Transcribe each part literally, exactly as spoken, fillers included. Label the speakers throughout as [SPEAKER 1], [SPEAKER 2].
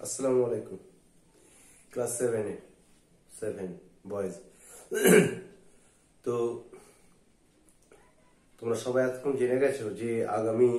[SPEAKER 1] আসসালামু আলাইকুম। ক্লাস সেভেনে সেভেন বয়েজ। তো তোমরা সবাই এতক্ষণ জেনে গেছো যে আগামী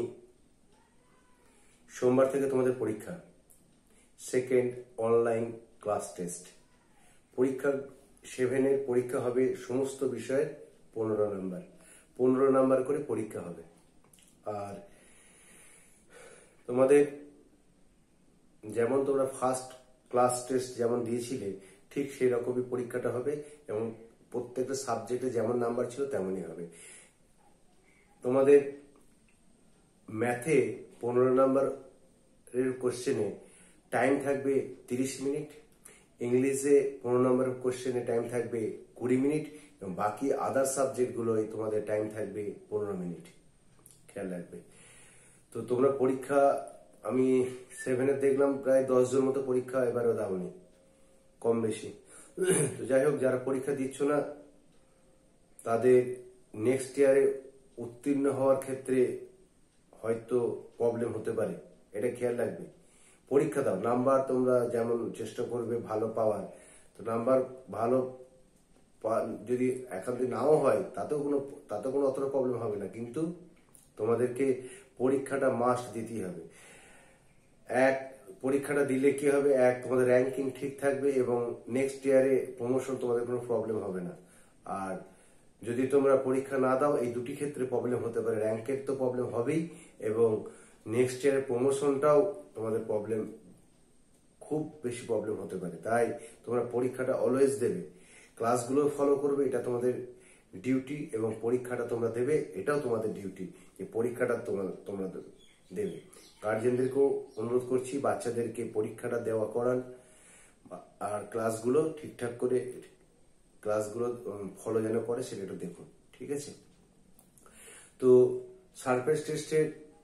[SPEAKER 1] সোমবার থেকে তোমাদের পরীক্ষা, সেকেন্ড অনলাইন ক্লাস টেস্ট পরীক্ষা। সেভেনের পরীক্ষা হবে সমস্ত বিষয়ের পনেরো নাম্বার পনেরো নাম্বার করে পরীক্ষা হবে। আর তোমাদের যেমন তোমরা ফার্স্ট ক্লাস টেস্ট যেমন দিয়েছিলে ঠিক সেই রকমই পরীক্ষাটা হবে এবং প্রত্যেকটা সাবজেক্টে যেমন নাম্বার ছিল তেমনই হবে। তোমাদের ম্যাথে পনেরো নাম্বারের কোশ্চেনে টাইম থাকবে তিরিশ মিনিট, ইংলিশে পনেরো নম্বরের কোশ্চেনে টাইম থাকবে কুড়ি মিনিট এবং বাকি আদার সাবজেক্টগুলোয় তোমাদের টাইম থাকবে পনেরো মিনিট। খেয়াল রাখবে। তো তোমরা পরীক্ষা, আমি সেভেনে দেখলাম প্রায় দশ জন মতো পরীক্ষা এবারও দাওনি, কম বেশি। তো যাই হোক, যারা পরীক্ষা দিচ্ছ না তাদের নেক্সট ইয়ারে উত্তীর্ণ হওয়ার ক্ষেত্রে হয়তো প্রবলেম হতে পারে, এটা খেয়াল রাখবে। পরীক্ষা দাও, নাম্বার তোমরা যেমন চেষ্টা করবে ভালো পাওয়ার। তো নাম্বার ভালো যদি একান্তে নাও হয় তাতেও কোনো তাতে কোনো অতটা প্রবলেম হবে না, কিন্তু তোমাদেরকে পরীক্ষাটা মাস্ট দিতেই হবে। এক, পরীক্ষাটা দিলে কি হবে, এক তোমাদের র্যাঙ্কিং ঠিক থাকবে এবং নেক্সট ইয়ারে প্রমোশন তোমাদের কোনো প্রবলেম হবে না। আর যদি তোমরা পরীক্ষা না দাও এই দুটি ক্ষেত্রে প্রবলেম হতে পারে, র্যাঙ্কের তো প্রবলেম হবেই এবং নেক্সট ইয়ারের প্রমোশনটাও তোমাদের প্রবলেম, খুব বেশি প্রবলেম হতে পারে। তাই তোমরা পরীক্ষাটা অলওয়েজ দেবে, ক্লাসগুলো ফলো করবে, এটা তোমাদের ডিউটি, এবং পরীক্ষাটা তোমরা দেবে, এটাও তোমাদের ডিউটি যে পরীক্ষাটা তোমরা তোমরা দেবে। গার্জেনদেরকেও অনুরোধ করছি বাচ্চাদেরকে পরীক্ষাটা দেওয়া করান আর ক্লাসগুলো ঠিকঠাক করে ক্লাসগুলো ফলো যেন করে সেটা একটু দেখুন, ঠিক আছে? তো সারফেস টেস্টের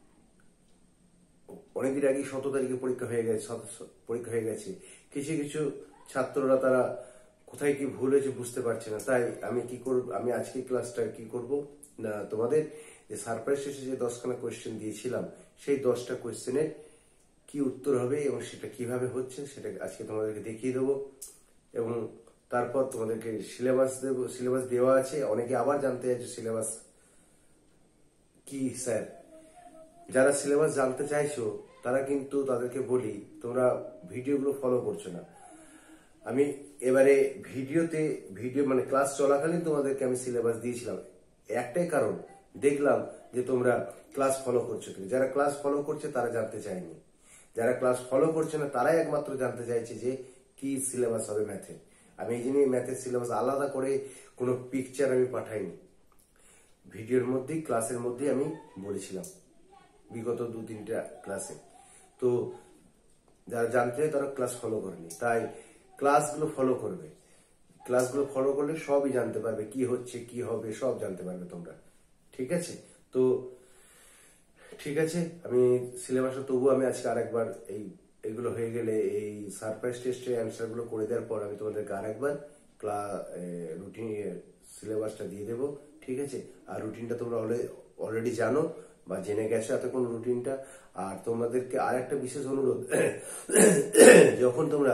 [SPEAKER 1] অনেকদিন আগে সতেরো তারিখে পরীক্ষা হয়ে গেছে পরীক্ষা হয়ে গেছে কিছু কিছু ছাত্ররা তারা কোথায় কি ভুল হয়েছে বুঝতে পারছে না। তাই আমি কি করব, আমি আজকে ক্লাসটা কি করব না, তোমাদের যে সারপ্রাইজ টেস্টে যে দশখানা কোয়েশ্চেন দিয়েছিলাম সেই দশটা কোয়েশ্চেনের কি উত্তর হবে এবং সেটা কিভাবে হচ্ছে সেটা আজকে তোমাদেরকে দেখিয়ে দেবো। এবং তারপর তোমাদেরকে সিলেবাস দেবো, সিলেবাস দেওয়া আছে। অনেকে আবার জানতে চাইছে সিলেবাস কি স্যার। যারা সিলেবাস জানতে চাইছো তারা কিন্তু তাদেরকে বলি তোমরা ভিডিওগুলো ফলো করছো না। আমি এবারে ভিডিওতে ভিডিও মানে ক্লাস চলাকালীন তোমাদেরকে আমি সিলেবাস দিয়েছিলাম, একটাই কারণ দেখলাম যে তোমরা ক্লাস ফলো করছো কিনা। যারা ক্লাস ফলো করছে তারা জানতে চায়নি, যারা ক্লাস ফলো করছে না তারাই একমাত্র জানতে চাইছে যে কি সিলেবাস হবে ম্যাথে। আমি এই জন্য ম্যাথের সিলেবাস আলাদা করে কোনো পিকচার আমি পাঠাইনি, ভিডিওর মধ্যেই ক্লাসের মধ্যেই আমি বলেছিলাম বিগত দু তিনটা ক্লাসে। তো যারা জানতে চায় তারা ক্লাস ফলো করেনি, তাই ক্লাসগুলো ফলো করবে। ক্লাসগুলো ফলো করলে সবই জানতে পারবে, কি হচ্ছে কি হবে সব জানতে পারবে তোমরা, ঠিক আছে? তো ঠিক আছে, আমি সিলেবাসটা তবুও আমি আজকে আরেকবার এই এগুলো হয়ে গেলে এই সারপ্রাইজ টেস্টের অ্যান্সারগুলো করে দেওয়ার পর আমি তোমাদেরকে আরেকবার ক্লাস রুটিন সিলেবাসটা দিয়ে দেবো, ঠিক আছে? আর রুটিনটা তোমরা অলরেডি জানো বা জেনে গেছো এতক্ষণ রুটিনটা। আর তোমাদেরকে আর একটা বিশেষ অনুরোধ, যখন তোমরা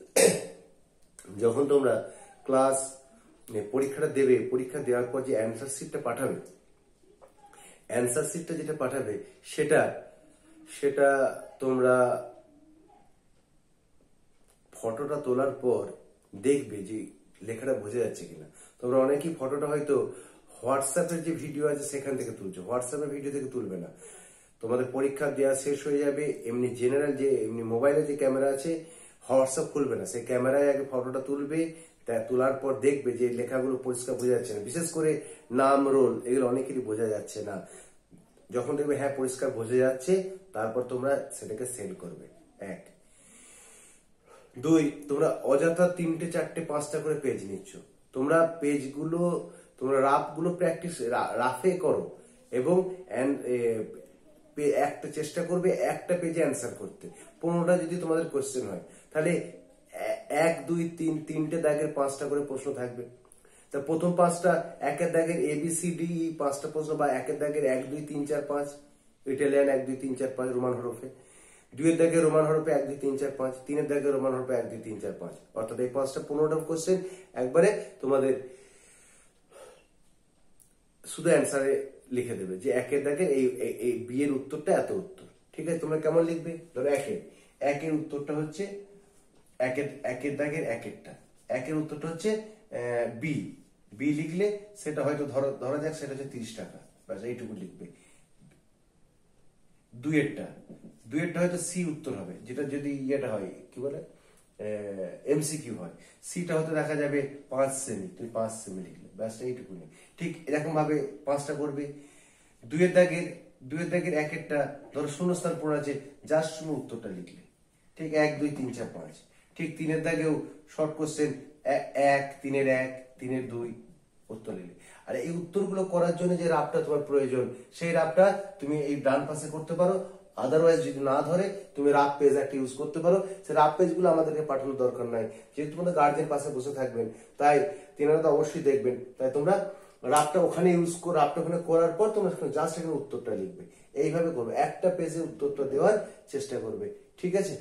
[SPEAKER 1] যখন তোমরা ক্লাস পরীক্ষাটা দেবে, পরীক্ষা দেওয়ার পর যে অ্যান্সার শিটটা পাঠাবে, অ্যান্সার শিটটা যেটা পাঠাবে সেটা সেটা তোমরা ফটোটা তোলার পর দেখবে যে লেখাটা বোঝা যাচ্ছে কিনা। তোমরা অনেকেই ফটোটা হয়তো হোয়াটসঅ্যাপের যে ভিডিও আছে সেখান থেকে তুলছো, হোয়াটসঅ্যাপের ভিডিও থেকে তুলবে না। তোমাদের পরীক্ষা দেওয়া শেষ হয়ে যাবে, এমনি জেনারেল যে এমনি মোবাইলে যে ক্যামেরা আছে হোয়াটসঅ্যাপ খুলবে না, সেই ক্যামেরায় আগে ফটোটা তুলবে। তা তোলার পর দেখবে যে লেখাগুলো পরিষ্কার বোঝা যাচ্ছে না, বিশেষ করে নাম রোল এগুলো অনেকেরই বোঝা যাচ্ছে না। যখন দেখবে হ্যাঁ পরিষ্কার বোঝা যাচ্ছে তারপর তোমরা সেটাকে সেন্ড করবে। এক, দুই, তোমরা অযথা তিনটে চারটে পাঁচটা করে পেজ নিচ্ছ। তোমরা পেজগুলো তোমরা রাফগুলো প্র্যাকটিস রাফে করো এবং একটা চেষ্টা করবে একটা পেজে অ্যান্সার করতে। পনেরোটা যদি তোমাদের কোয়েশ্চেন হয় তাহলে এক দুই তিন তিনটে দাগের পাঁচটা করে প্রশ্ন থাকবে। তা প্রথম পাঁচটা একের দাগের এ বি সি ডি পাঁচটা প্রশ্ন, বা একের দাগের এক দুই তিন চার পাঁচ ইটালিয়ান এক দুই তিন চার পাঁচ রোমান হরফে। দুইয়ের দাগে রোমান হরফে এক দুই তিন চার পাঁচ, তিনের দাগে রোমান হরফে এক দুই তিন চার পাঁচ, অর্থাৎ এই পাঁচটা পনেরোটা কোশ্চেন একবারে তোমাদের শুধু অ্যান্সারে লিখে দেবে যে একের দাগের এই এই বি এর উত্তরটা এত উত্তর। ঠিক আছে, তোমরা কেমন লিখবে? ধরো একের একের উত্তরটা হচ্ছে একের একের দাগের একেরটা একের উত্তরটা হচ্ছে বি বি লিখলে সেটা হয়তো ধরো ধরা যাক সেটা হচ্ছে তিরিশ টাকা, ব্যাস এইটুকু লিখবে। দুইয়েরটা দুইয়েরটা হয়তো সি উত্তর হবে, যেটা যদি ইয়েটা হয় কি বলে এমসিকিউ হয়, সিটা হয়তো দেখা যাবে পাঁচ সেমি, তুমি পাঁচ সেমি লিখলে, ব্যাস এইটুকু নেই। ঠিক এরকম ভাবে পাঁচটা করবে। দুইয়ের দাগের দুইয়ের দাগের একেরটা ধরো শূন্যস্থান পড়ে আছে, যার সময় উত্তরটা লিখলে, ঠিক এক দুই তিন চার পাঁচ। ঠিক তিনের দাগেও শর্ট কোশ্চেন, এক তিনের এক তিনের দুই উত্তর লিখলে। আর এই উত্তরগুলো করার জন্য যে রাফটা তোমার প্রয়োজন, সেই রাফটা তুমি এই ডান পাশে করতে পারো, আদারওয়াইজ যদি না ধরে তুমি রাফ পেজ একটা ইউজ করতে পারো। সেই রাফ পেজগুলো আমাদেরকে পাঠানোর দরকার নাই, যেহেতু তোমাদের গার্জেন পাশে বসে থাকবেন, তাই তিনারা তো অবশ্যই দেখবেন, তাই তোমরা রাফটা ওখানে ইউজ করো। রাফটা ওখানে করার পর তোমরা জাস্ট এখানে উত্তরটা লিখবে, এইভাবে করবে, একটা পেজে উত্তরটা দেওয়ার চেষ্টা করবে। ঠিক আছে,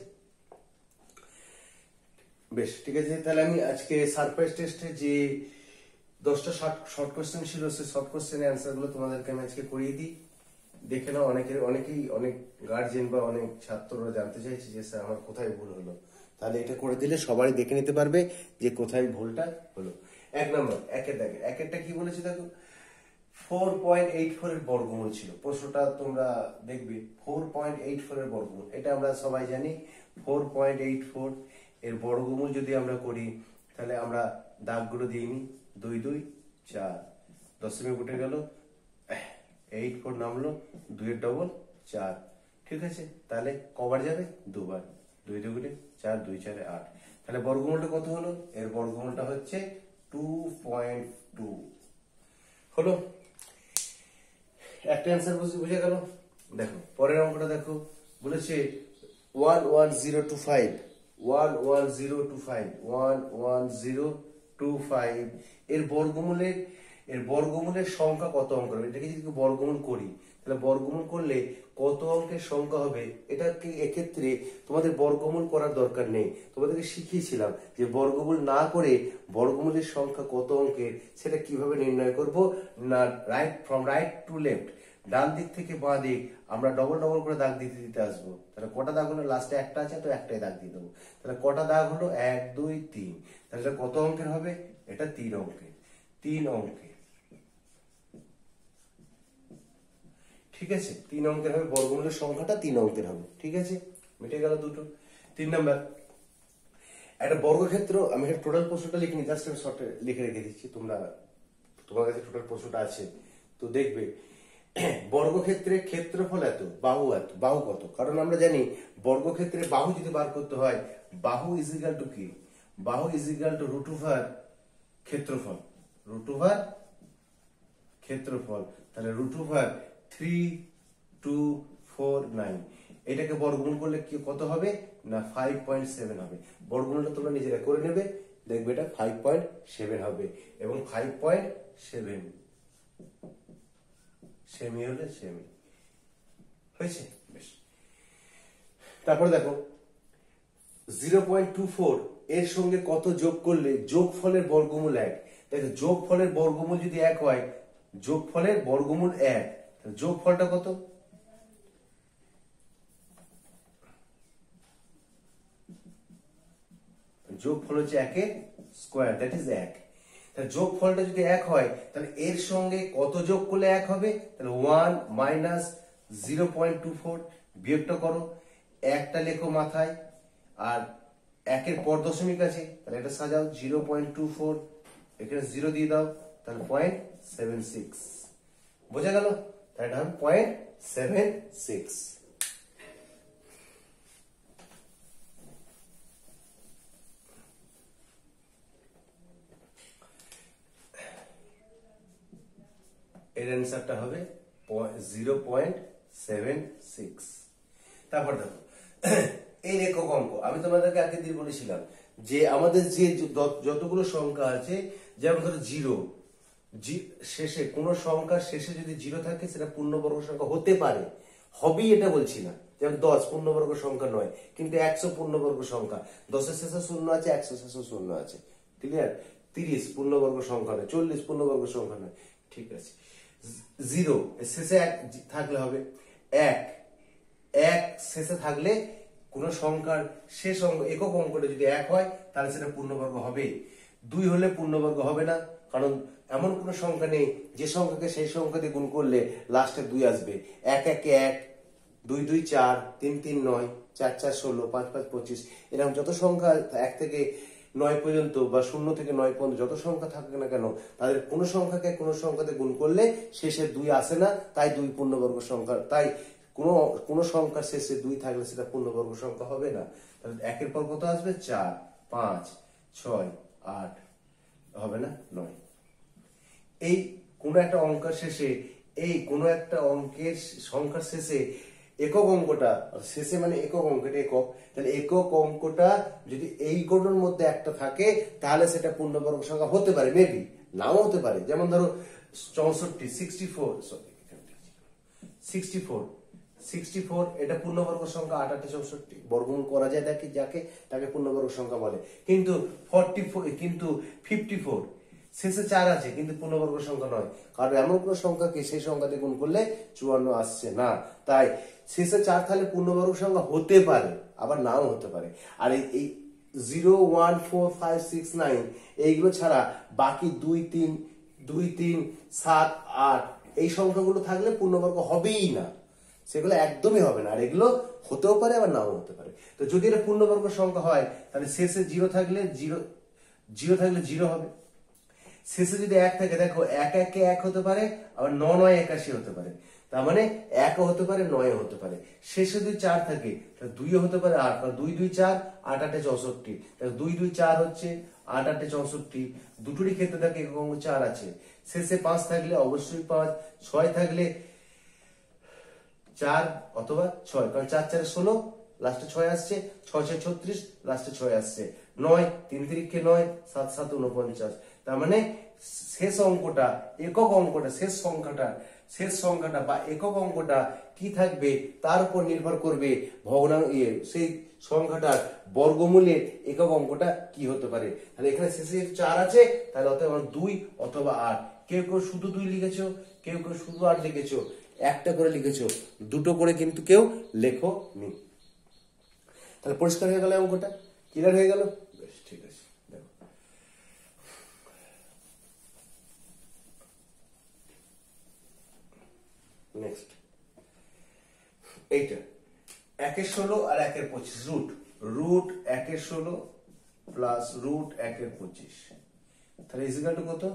[SPEAKER 1] বেশ ঠিক আছে। তাহলে আমি আজকে সারপ্রাইজ টেস্টে যে দশটা শর্ট শর্ট কোশ্চেন ছিল, সেই শর্ট কোশ্চেনের অ্যান্সার গুলো তোমাদেরকে আমি আজকে করিয়ে দিই। দেখে নাও, অনেকের অনেকেই অনেক গার্জেন বা অনেক ছাত্ররা জানতে চাইছে যে স্যার আমার কোথায় ভুল হলো, তাহলে এটা করে দিলে সবাই দেখে নিতে পারবে যে কোথায় ভুলটা হলো। এক নম্বর একের দাগে একেরটা কি বলেছে দেখো, ফোর পয়েন্ট এইট ফোর এর বর্গমূল ছিল। প্রশ্নটা তোমরা দেখবে ফোর পয়েন্ট এইট ফোর এর বর্গমূল, এটা আমরা সবাই জানি। ফোর পয়েন্ট এইট ফোর এর বর্গমূল যদি আমরা করি, তাহলে আমরা দাগগুলো দিয়ে নিই, দুই দুই চার, দশমিক উঠে গেল, এইট ফোর নামলো, দুইয়ের ডবল চার। ঠিক আছে, তাহলে কবার যাবে? দুবার, দুই দুগুণে চার, দুই চারে আট। তাহলে বর্গমূলটা কত হলো? এর বর্গমূলটা হচ্ছে টু পয়েন্ট টু হলো। একটা অ্যান্সার বুঝে গেল। দেখো পরের অঙ্কটা দেখো, বলেছে one one zero two five one one zero two five one one zero two five এর বর্গমূলের এর বর্গমূলের সংখ্যা কত অঙ্ক হবে? এটাকে যদি বর্গমূল করি, তাহলে বর্গমূল করলে কত অঙ্কের সংখ্যা হবে? এটাকে এক্ষেত্রে তোমাদের বর্গমূল করার দরকার নেই, তোমাদেরকে শিখিয়েছিলাম যে বর্গমূল না করে বর্গমূলের সংখ্যা কত অঙ্কের সেটা কিভাবে নির্ণয় করব না। Right from right to left, ডান দিক থেকে বাঁ দিক আমরা ডবল ডবল করে দাগ দিতে দিতে আসবো। তাহলে কটা দাগ হলো? লাস্টে একটা আছে, তো একটাই দাগ দিয়ে দেবো। তাহলে কটা দাগ হলো? এক দুই তিন। তাহলে এটা কত অঙ্কের হবে? এটা তিন অঙ্কের, তিন অঙ্কের। ঠিক আছে, তিন অঙ্কের হবে, বর্গমূলের সংখ্যাটা তিন অঙ্কের হবে। ঠিক আছে, মিটে গেল দুটো। তিন নাম্বার, একটা বর্গক্ষেত্র, আমি একটা টোটাল প্রশ্নটা লিখিনি, জাস্ট আমি শর্টে লিখে রেখে দিচ্ছি, তোমরা তোমার কাছে টোটাল প্রশ্নটা আছে তো দেখবে। বর্গক্ষেত্রে ক্ষেত্রফল এত, বাহু এত, বাহু কত? কারণ আমরা জানি বর্গক্ষেত্রে বাহু যদি বার করতে হয়, বাহু ইজ ইকুয়াল টু কি? বাহু is equal to root over ক্ষেত্রফল, রুট ওভার ক্ষেত্রফল। তাহলে root over three two four nine, এটাকে বর্গমূল করলে কি কত হবে না ফাইভ পয়েন্ট সেভেন হবে। বর্গমূলটা তোমরা নিজেরা করে নেবে, দেখবে এটা ফাইভ পয়েন্ট সেভেন হবে। এবং ফাইভ পয়েন্ট সেভেন সেমি হলে সেমি হয়েছে। বেশ, তারপর দেখো জিরো পয়েন্ট টু ফোর এর সঙ্গে কত যোগ করলে যোগফলের বর্গমূল এক? দেখো যোগফলের বর্গমূল যদি এক হয়, যোগফলের বর্গমূল এক, যোগফলটা কত? যোগফল হচ্ছে একের স্কোয়ার, দ্যাট ইজ এক। তাহলে যোগফলটা যদি এক হয়, তাহলে এর সঙ্গে কত যোগ করলে এক হবে? তাহলে one minus zero point two four, বিয়োগটা করো, একটা লেখো মাথায়, আর একের পর দশমিক আছে, তাহলে এটা সাজাও, জিরো পয়েন্ট টু ফোর, এখানে জিরো দিয়ে দাও, তাহলে পয়েন্ট সেভেন সিক্স। বোঝা গেল? তাহলে এটা হবে পয়েন্ট সেভেন সিক্স। এর অ্যান্সারটা হবে জিরো পয়েন্ট সেভেন সিক্স। তারপর দেখো এই একক অঙ্ক, আমি তোমাদেরকে আগের দিন বলেছিলাম যে আমাদের যে যতগুলো সংখ্যা আছে, যেমন ধরো জিরো, শেষে কোন সংখ্যার শেষে যদি জিরো থাকে সেটা পূর্ণবর্গ সংখ্যা হতে পারে, হবেই এটা বলছি না, যেমন দশ পূর্ণবর্গ সংখ্যা নয়, কিন্তু একশো পূর্ণবর্গ সংখ্যা, দশের শেষে শূন্য আছে, একশো শেষে শূন্য আছে, ক্লিয়ার। তিরিশ পূর্ণবর্গ সংখ্যা নয়, চল্লিশ পূর্ণবর্গ সংখ্যা নয়, ঠিক আছে। জিরো শেষে এক থাকলে হবে, এক এক শেষে থাকলে কোন সংখ্যার শেষ অঙ্ক একক অঙ্কটা যদি এক হয় তাহলে সেটা পূর্ণবর্গ হবে। দুই হলে পূর্ণবর্গ হবে না, কারণ এমন কোন সংখ্যা নেই যে সংখ্যাকে সেই সংখ্যা দিয়ে গুণ করলে লাস্টে দুই আসবে। এক একে এক, দুই দুই চার, তিন তিন নয়, চার চার ষোলো, পাঁচ পাঁচ পঁচিশ, এরকম যত সংখ্যা এক থেকে নয় পর্যন্ত বা শূন্য থেকে নয় পর্যন্ত যত সংখ্যা থাকুক না কেন, তাদের কোনো সংখ্যাকে কোনো সংখ্যাতে গুণ করলে শেষে দুই আসে না, তাই দুই পূর্ণবর্গ সংখ্যা। তাই কোনো কোনো সংখ্যার শেষে দুই থাকলে সেটা পূর্ণবর্গ সংখ্যা হবে না। তাহলে একের পর কত আসবে? চার, পাঁচ, ছয়, আট, হবে না নয়। এই কোনো একটা অঙ্কের শেষে এই কোনো একটা অঙ্কের সংখ্যার শেষে একক অঙ্কটা শেষে মানে একক অঙ্কটা একক, তাহলে একক অঙ্কটা যদি এই কোটোর মধ্যে একটা থাকে তাহলে সেটা পূর্ণবর্গ সংখ্যা হতে পারে, মেবি নাও হতে পারে। যেমন ধরো চৌষট্টি, sixty four, sorry sixty four sixty four এটা পূর্ণবর্গ সংখ্যা, আট আটে চৌষট্টি, বর্গমূল করা যায় দেখি যাকে, তাকে পূর্ণবর্গ সংখ্যা বলে। কিন্তু ফর্টি ফোর কিন্তু ফিফটি ফোর শেষে চার আছে কিন্তু পূর্ণবর্গ সংখ্যা নয়, কারণ এমন কোন সংখ্যাকে সেই সংখ্যাতে গুণ করলে চুয়ান্ন আসছে না, তাই শেষে চার থাকলে পূর্ণবর্গ সংখ্যা হতে পারে, আবার নাও হতে পারে। আর এই zero one four five six nine এইগুলো ছাড়া বাকি দুই তিন দুই তিন সাত আট এই সংখ্যাগুলো থাকলে পূর্ণবর্গ হবেই না, সেগুলো একদমই হবে না। আর এগুলো হতেও পারে আবার নাও হতে পারে। তো যদি এটা পূর্ণবর্গ সংখ্যা হয় তাহলে শেষে জিরো থাকলে জিরো জিরো থাকলে জিরো হবে, শেষে যদি এক থাকে দেখো এক একে এক হতে পারে, আবার ন নয় একাশি হতে পারে, তার মানে একও হতে পারে নয় হতে পারে। শেষে যদি চার থাকে তাহলে দুইও হতে পারে আট, দুই দুই চার, আট আটে চৌষট্টি, তাহলে দুই দুই চার হচ্ছে, আট আটে চৌষট্টি, দুটোরই ক্ষেত্রে থাকে একক অঙ্ক চার আছে। শেষে পাঁচ থাকলে অবশ্যই পাঁচ, ছয় থাকলে চার অথবা ছয়, কারণ চার চারে ষোলো, লাস্টে ছয় আসছে, ছয় ছয় ছত্রিশ, লাস্টে ছয় আসছে, নয় তিন তিরিখে নয়, সাত সাত উনপঞ্চাশ। তার মানে শেষ অঙ্কটা একক অঙ্কটা শেষ সংখ্যাটা শেষ সংখ্যাটা বা একক অঙ্কটা কি থাকবে তার উপর নির্ভর করবে ভগ্নাংশ ইয়ে সেই সংখ্যাটার বর্গমূলের একক অঙ্কটা কি হতে পারে। তাহলে এখানে শেষে চার আছে, তাহলে অতএব দুই অথবা আট। কেউ কেউ শুধু দুই লিখেছো, কেউ কেউ শুধু আট লিখেছো, একটা করে লিখেছো, দুটো করে কিন্তু কেউ লেখো নি। তাহলে পরিষ্কার হয়ে গেল অঙ্কটা, ক্লিয়ার হয়ে গেল, বেশ ঠিক আছে। দেখো নেক্সট এইটা একের ষোলো আর একের পঁচিশ, রুট রুট একের ষোলো প্লাস রুট একের পঁচিশ, তাহলে ইজিক্যাল টু কত?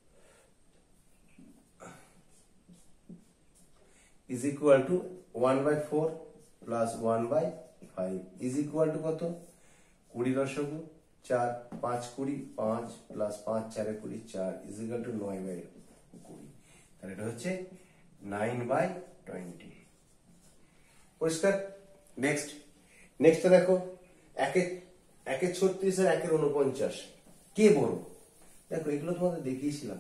[SPEAKER 1] is equal to one by four plus one by five is equal to কত? কুড়ি দশকু চার, পাঁচ কুড়ি পাঁচ প্লাস পাঁচ চারে কুড়ি চার is equal to নয় বাই কুড়ি, তাহলে এটা হচ্ছে নাইন বাই টোয়েন্টি। পরিষ্কার? নেক্সট নেক্সট দেখো একে একে ছত্রিশ আর একের উনপঞ্চাশ, কে বড়? দেখো এগুলো তোমাদের দেখিয়েছিলাম।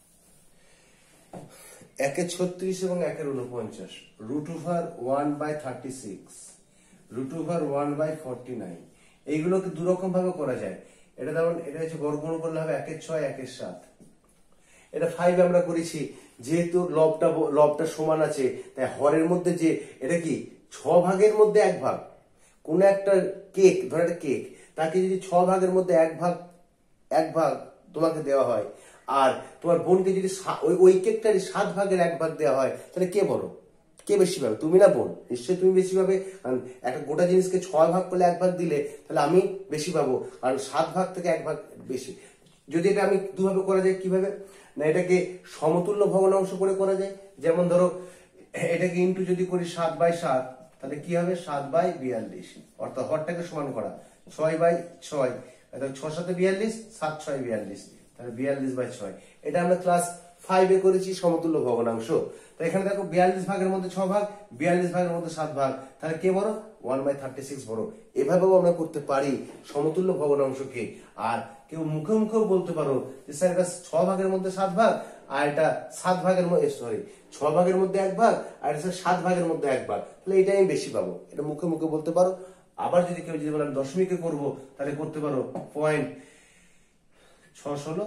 [SPEAKER 1] একে ছত্রিশ এবং একের উনপঞ্চাশ, root over one by thirty six, root over one by forty nine, এইগুলোকে দু রকম ভাবে করা যায়। এটা যেমন এটা হচ্ছে বর্গমূল করলে হবে একের ছয় একের সাত, এটা ফাইভ আমরা করেছি, যেহেতু লবটা লবটা সমান আছে তাই হরের মধ্যে যে এটা কি ছ ভাগের মধ্যে এক ভাগ, কোন একটা কেক ধর একটা কেক, তাকে যদি ছ ভাগের মধ্যে এক ভাগ এক ভাগ তোমাকে দেওয়া হয়, আর তোমার বোনকে যদি ওই ওই কেকটার সাত ভাগের এক ভাগ দেওয়া হয়, তাহলে কে বড়? কে বেশি পাবে? তুমি না বোন? নিশ্চয়ই তুমি বেশি পাবে, কারণ একটা গোটা জিনিসকে ছয় ভাগ করলে এক ভাগ দিলে তাহলে আমি বেশি পাবো, কারণ সাত ভাগ থেকে এক ভাগ বেশি। যদি এটা আমি দুভাবে করা যায়, কিভাবে না এটাকে সমতুল্য ভগ্নাংশ করে করা যায়। যেমন ধরো এটাকে ইন্টু যদি করি সাত বাই সাত, তাহলে কি হবে? সাত বাই বিয়াল্লিশ, অর্থাৎ হরটাকে সমান করা, ছয় বাই ছয়, ছয় সাথে বিয়াল্লিশ, সাত ছয় বিয়াল্লিশ, তাহলে বিয়াল্লিশ বাই ছয়। এটা আমরা ক্লাস ফাইভে করেছি সমতুল্য ভগ্নাংশ। তো এখানে দেখো বিয়াল্লিশ ভাগের মধ্যে ছ ভাগ, বিয়াল্লিশ ভাগের মধ্যে সাত ভাগ, তাহলে কে বড়? ওয়ান বাই থার্টি সিক্স বড়। এভাবেও আমরা করতে পারি সমতুল্য ভগ্নাংশকে। আর কেউ মুখে মুখেও বলতে পারো যে স্যার এটা ছ ভাগের মধ্যে সাত ভাগ আর এটা সাত ভাগের মধ্যে, সরি ছ ভাগের মধ্যে এক ভাগ, আর এটা সাত ভাগের মধ্যে এক ভাগ, তাহলে এটা আমি বেশি পাবো। এটা মুখে মুখে বলতে পারো। আবার যদি কেউ যদি বলেন দশমিকে করবো, তাহলে করতে পারো পয়েন্ট ছ ষোলো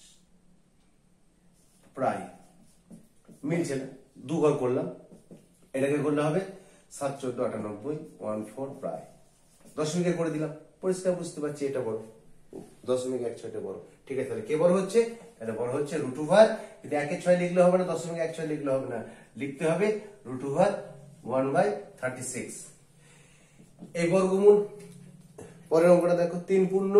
[SPEAKER 1] প্রায় মিলছে না, দু ঘর করলাম, এটাকে করলে হবে সাত চোদ্দ আটানব্বই ওয়ান ফোর প্রায়। দশমিকে করে দিলাম, পরিষ্কার বুঝতে পারছি এটা বড়, দশমিক এক ছয়টা বড়। ঠিক আছে, তাহলে কে বড় হচ্ছে? এটা বড় হচ্ছে রুট ওভার, কিন্তু একে ছয় লিখলে হবে না, দশমিক এক ছয় লিখলে হবে না, লিখতে হবে root over one by thirty six. এই বর্গমূল পরের অঙ্কটা দেখো, তিন পূর্ণ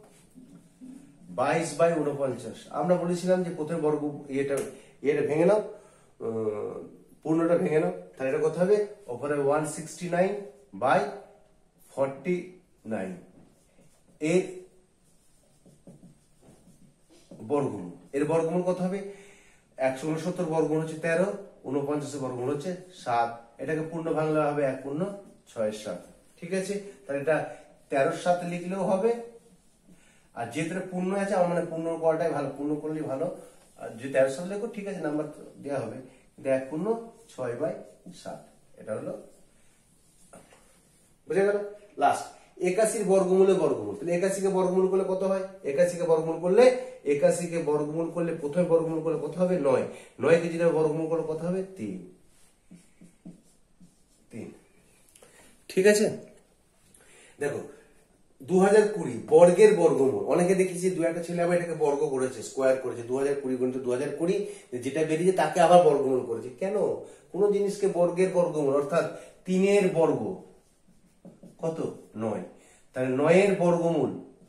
[SPEAKER 1] বাইশ বাই উনপঞ্চাশ। আমরা বলেছিলাম যে প্রথমে বর্গ ইয়েটা ইয়েটা ভেঙে নাও, পূর্ণটা ভেঙে নাও, তাহলে এটা কত হবে? ওপরে one sixty nine by forty nine এর বর্গমূল। এর বর্গমূল কত হবে? একশো উনসত্তর বর্গমূল হচ্ছে তেরো, উনপঞ্চাশের বর্গমূল হচ্ছে সাত। এটাকে পূর্ণ ভাঙলে হবে এক পূর্ণ ছয় সাত। ঠিক আছে, তাহলে এটা তেরোর সাথে লিখলেও হবে, আর যেহেতু পূর্ণ আছে আমার মানে পূর্ণ করাটাই ভালো, পূর্ণ করলে ভালো। আর যদি তেরোর সাথে লেখো ঠিক আছে, নাম্বার দেওয়া হবে, কিন্তু এক পূর্ণ ছয় বাই সাত, এটা হলো, বুঝে গেল? লাস্ট একাশির বর্গমূলে বর্গমূল, তাহলে একাশিকে বর্গমূল করলে কত হয়? একাশিকে বর্গমূল করলে একাশিকে বর্গমূল করলে প্রথমে বর্গমূল করলে কত হবে? নয়। নয়কে যেটা বর্গমূল করলে কত হবে? তিন। তিন। ঠিক আছে, দেখো দু হাজার কুড়ি বর্গের বর্গমূল, অনেকে দেখেছি দু একটা ছেলে আবার এটাকে বর্গ করেছে, স্কোয়ার করেছে, দু হাজার কুড়ি গুণিত দু হাজার কুড়ি, যেটা বেরিয়েছে তাকে আবার বর্গমূল করেছে। কেন? কোন জিনিসকে বর্গের বর্গমূল অর্থাৎ তিনের বর্গ কত? নয়। তাহলে নয়ের বর্গমূল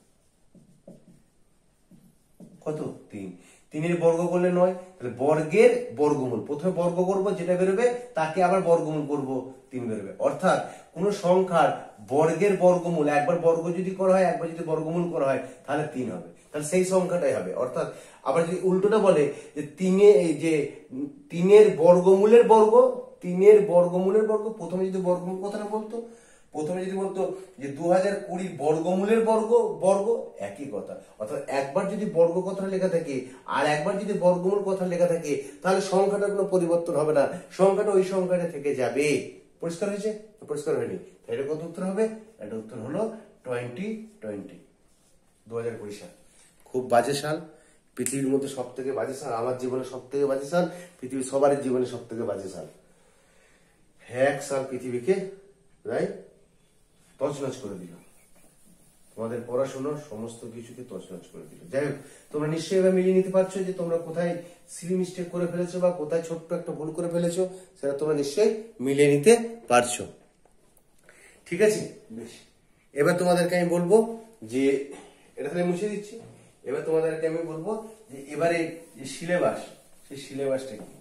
[SPEAKER 1] কত? তিন। তিনের বর্গ করলে নয়, তাহলে বর্গের বর্গমূল প্রথমে বর্গ করব, যেটা বেরোবে তাকে আবার বর্গমূল করব, তিন বেরোবে। অর্থাৎ কোন সংখ্যার বর্গের বর্গমূল একবার বর্গ যদি করা হয়, একবার যদি বর্গমূল করা হয়, তাহলে তিন হবে, তাহলে সেই সংখ্যাটাই হবে। অর্থাৎ আবার যদি উল্টোটা বলে যে তিনে যে তিনের বর্গমূলের বর্গ, তিনের বর্গমূলের বর্গ, প্রথমে যদি বর্গমূল কথাটা বলতো, প্রথমে যদি বলতো যে দু হাজার কুড়ির বর্গমূলের বর্গ বর্গ, একই কথা। অর্থাৎ একবার যদি বর্গ কথা লেখা থাকে আর একবার যদি বর্গমূল কথা লেখা থাকে, তাহলে সংখ্যাটার কোনো পরিবর্তন হবে না, সংখ্যাটা ওই সংখ্যাটা থেকে যাবে। পরিষ্কার হয়েছে? পরিষ্কার হয়নি? এটা কত উত্তর হবে? এটা উত্তর হলো টোয়েন্টি টোয়েন্টি দু হাজার কুড়ি সাল। খুব বাজে সাল, পৃথিবীর মধ্যে সব থেকে বাজে সাল, আমার জীবনে সব থেকে বাজে সাল, পৃথিবীর সবার জীবনে সব থেকে বাজে সাল। এক সাল পৃথিবীকে রাইট তছনছ করে দিল, তোমাদের পড়াশোনার সমস্ত কিছুকে তছনছ করে দিল। যাই হোক, তোমরা নিশ্চয়ই এবার মিলিয়ে নিতে পারছো যে তোমরা কোথায় সিলি মিস্টেক করে ফেলেছো বা কোথায় ছোট্ট একটা ভুল করে ফেলেছো, সেটা তোমরা নিশ্চয়ই মিলিয়ে নিতে পারছো। ঠিক আছে, বেশ। এবার তোমাদেরকে আমি বলবো যে এটা তাহলে মুছে দিচ্ছি। এবার তোমাদেরকে আমি বলবো যে এবারে যে সিলেবাস, সেই সিলেবাসটা কি।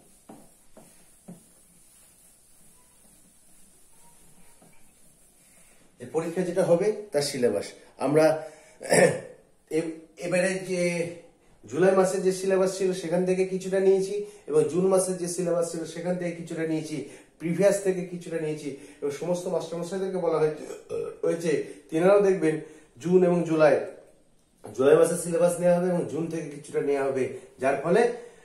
[SPEAKER 1] পরীক্ষা যেটা হবে তার সিলেবাস আমরা এবারে যে জুলাই মাসের যে সিলেবাস ছিল সেখান থেকে কিছুটা নিয়েছি, এবং জুন মাসের যে সিলেবাস ছিল সেখান থেকে কিছুটা নিয়েছি, প্রিভিয়াস থেকে কিছুটা নিয়েছি, এবং সমস্ত মাস্টারমশাইদেরকে বলা হয়েছে তিনারাও দেখবেন জুন এবং জুলাই জুলাই মাসের সিলেবাস নেওয়া হবে এবং জুন থেকে কিছুটা নেওয়া হবে, যার ফলে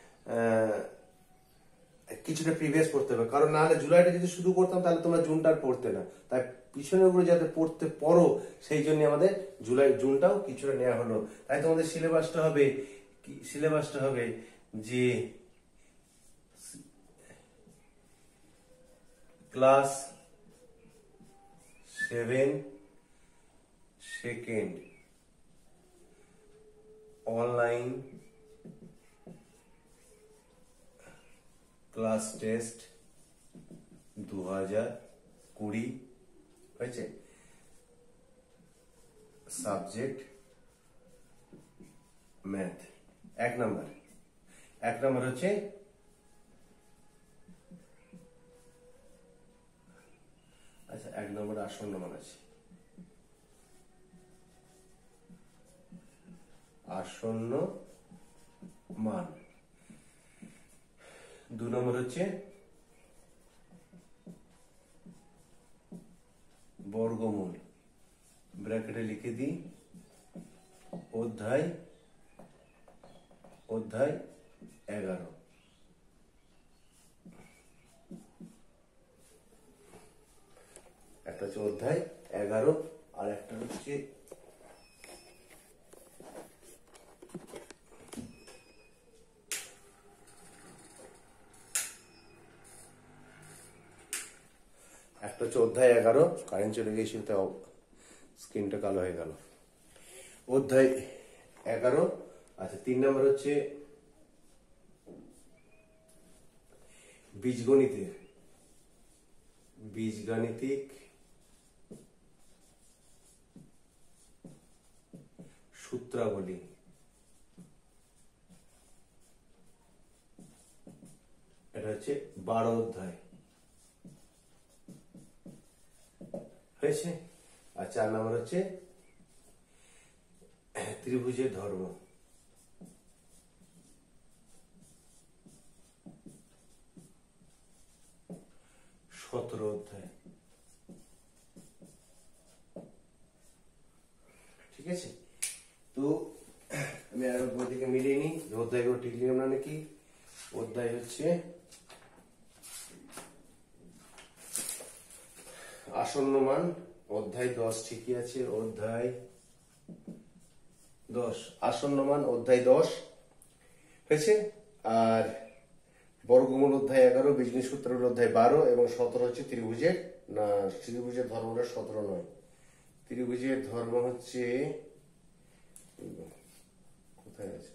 [SPEAKER 1] কিছুটা প্রিভিয়াস পড়তে হবে। কারণ না হলে জুলাইটা যদি শুধু করতাম তাহলে তোমরা জুনটা আর পড়তে না, তাই পিছনের গুলো যাতে পড়তে পড়ো সেই জন্য আমাদের জুলাই জুনটাও কিছুটা নেওয়া হলো। তাই তোমাদের সিলেবাসটা হবে সিলেবাসটা হবে যে class seven second online class test দু হাজার কুড়ি হয়েছে, সাবজেক্ট ম্যাথ। এক নম্বর এক নম্বর হচ্ছে আচ্ছা এক নম্বর আসন্ন মান আছে, আসন্ন মান। দু নম্বর হচ্ছে বর্গমূল, ব্র্যাকেটে লিখে দিই অধ্যায় অধ্যায় এগারো। হচ্ছে অধ্যায় এগারো, আর একটা হচ্ছে একটা হচ্ছে অধ্যায় এগারো, কারেন্ট চলে গিয়েছিল তাই স্ক্রিনটা কালো হয়ে গেল। অধ্যায় এগারো। আচ্ছা, তিন নম্বর হচ্ছে বীজগণিতের বীজগাণিতিক সূত্রাবলী। এটা হচ্ছে বারো অধ্যায় হয়েছে। আর চার নম্বর হচ্ছে ত্রিভুজের ধর্ম। সতেরো অধ্যায়। ঠিক আছে, তো আমি আর বই থেকে মিলিয়ে নিই অধ্যায়গুলো ঠিক লিখলাম না নাকি। অধ্যায় হচ্ছে আসন্ন মান, অধ্যায় দশ ঠিকই আছে, অধ্যায় দশ আসন্ন মান অধ্যায় দশ হয়েছে। আর বর্গমূল অধ্যায় এগারো, বীজগণিত সূত্রের অধ্যায় বারো, এবং সতেরো হচ্ছে ত্রিভুজের, না ত্রিভুজের ধর্মটা সতেরো নয়, ত্রিভুজের ধর্ম হচ্ছে কোথায় আছে,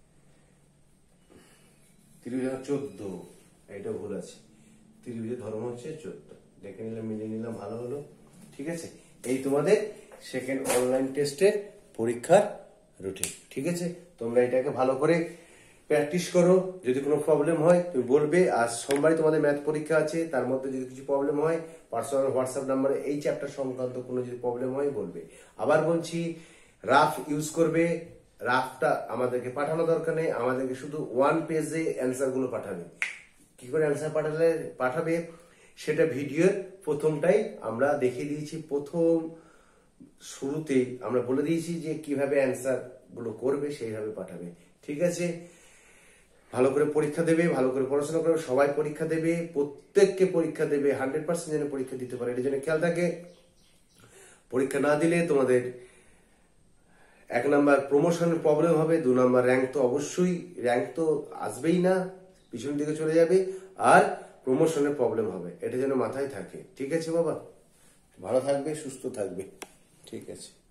[SPEAKER 1] ত্রিভুজ চোদ্দ, এটা ভুল আছে, ত্রিভুজের ধর্ম হচ্ছে চোদ্দ। দেখে নিলাম, মিলিয়ে নিলাম, ভালো হলো। ঠিক আছে, এই তোমাদের সেকেন্ড অনলাইন টেস্টের পরীক্ষার রুটিন। ঠিক আছে, তোমরা এটাকে ভালো করে প্র্যাকটিস করো। যদি কোনো প্রবলেম হয় তুমি বলবে। আর সোমবারই তোমাদের ম্যাথ পরীক্ষা আছে, তার মধ্যে যদি কিছু প্রবলেম হয় পার্সোনাল হোয়াটসঅ্যাপ নাম্বারে এই চ্যাপ্টার সংক্রান্ত কোনো যদি প্রবলেম হয় বলবে। আবার বলছি, রাফ ইউজ করবে। রাফটা আমাদেরকে পাঠানো দরকার নেই, আমাদেরকে শুধু ওয়ান পেজে অ্যান্সার গুলো পাঠাবে। কি করে অ্যান্সার পাঠালে পাঠাবে সেটা ভিডিওর প্রথমটাই আমরা দেখিয়ে দিয়েছি। প্রথম শুরুতেই আমরা বলে দিয়েছি যে কিভাবে অ্যান্সার গুলো করবে, সেইভাবে পাঠাবে। ঠিক আছে, ভালো করে পরীক্ষা দেবে, ভালো করে পড়াশোনা করবে। সবাই পরীক্ষা দেবে, প্রত্যেককে পরীক্ষা দেবে, হান্ড্রেড পার্সেন্ট যেন পরীক্ষা দিতে পারে এর জন্য খেয়াল থাকে। পরীক্ষা না দিলে তোমাদের এক নাম্বার প্রমোশনের প্রবলেম হবে, দু নাম্বার র্যাঙ্ক তো অবশ্যই, র্যাঙ্ক তো আসবেই না, পিছনের দিকে চলে যাবে, আর প্রমোশনের প্রবলেম হবে। এটা যেন মাথায় থাকে। ঠিক আছে বাবা, ভালো থাকবে, সুস্থ থাকবে। ঠিক আছে।